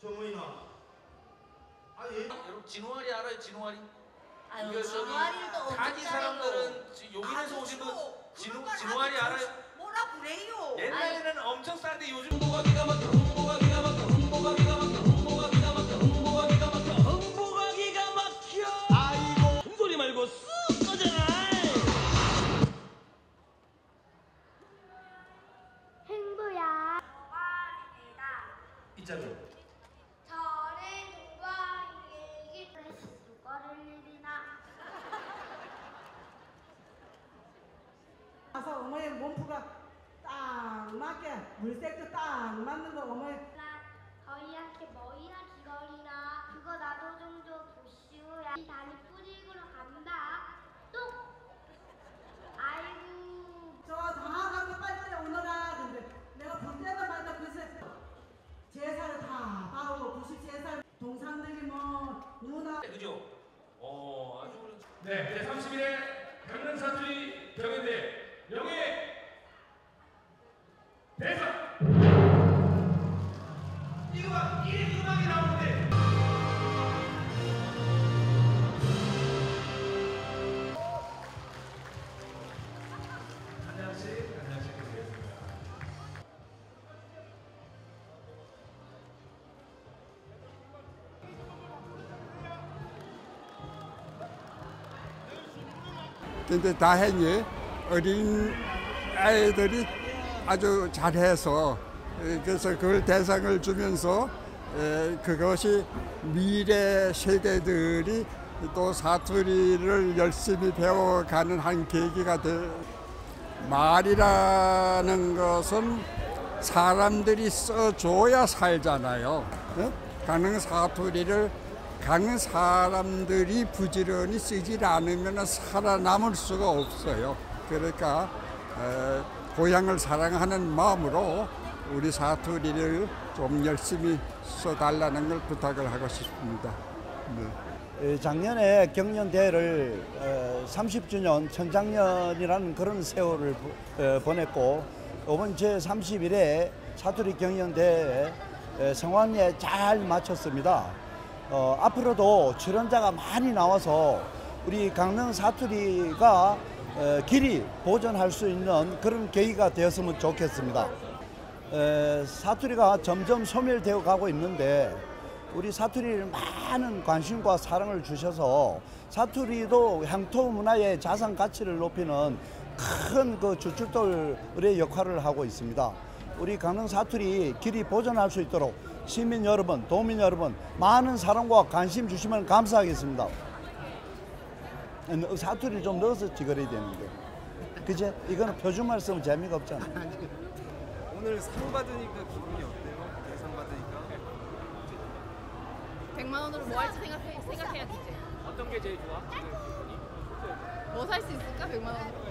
여러분 진호아리 알아요? 진호아리? 아유, 진호아리도 타지 사람들은 용인에서 오신 분 진호아리 알아요? 뭐라 그래요? 옛날에는 엄청 싼데 요즘 흥보가 기가 막혀 흥보가 기가 막혀 흥보가 기가 막혀 흥보가 기가 막혀 흥보가 기가 막혀 흥보가 기가 막혀 아이고 큰소리 말고 쓱 꺼져라. 행보야. 이 자료 저를 동방일기 수거를 일이나. 가서 어머니 몸푸가 딱 맞게 물색도 딱 맞는 거 어머니 저희한테 머리나 귀걸이나 그거 나도 좀 줘 보시오야. 이 다리 뿌리고로 간다. 뚝. 아이고. 저 다 가서 빨리빨리 오너라. 근데 내가 볼 때마다 글쎄 제사를 다 봐오고 90제사 동상들이 뭐 누나 그죠? 아주 네, 제 30일에 강릉 사투리 경연대 명예 대상 이거 봐, 1위 음악이 나오는데 한 장씩 드리겠습니다. 근데 다행히 어린 아이들이 아주 잘해서 그래서 그걸 대상을 주면서 그것이 미래 세대들이 또 사투리를 열심히 배워가는 한 계기가 말이라는 것은 사람들이 써줘야 살잖아요. 강릉 사투리를 강릉 사람들이 부지런히 쓰질 않으면 살아남을 수가 없어요. 그러니까 고향을 사랑하는 마음으로 우리 사투리를 좀 열심히 써달라는 걸 부탁을 하고 싶습니다. 네. 작년에 경연대회를 30주년 천장년이라는 그런 세월을 보냈고 이번 제30일에 사투리 경연대회 성황리에 잘 마쳤습니다. 앞으로도 출연자가 많이 나와서 우리 강릉 사투리가 길이 보존할 수 있는 그런 계기가 되었으면 좋겠습니다. 사투리가 점점 소멸되어 가고 있는데 우리 사투리를 많은 관심과 사랑을 주셔서 사투리도 향토 문화의 자산 가치를 높이는 큰 그 주춧돌의 역할을 하고 있습니다. 우리 강릉 사투리 길이 보존할 수 있도록 시민 여러분, 도민 여러분 많은 사랑과 관심 주시면 감사하겠습니다. 사투리를 좀 넣어서 찍어야 되는데 그제? 이거는 표준말 쓰면 재미가 없잖아. 오늘 상 받으니까 기분이 어때요? 대상 받으니까 100만 원으로 뭐 할지 생각해야지 이제. 어떤 게 제일 좋아? 뭐 살 수 있을까 100만 원으로?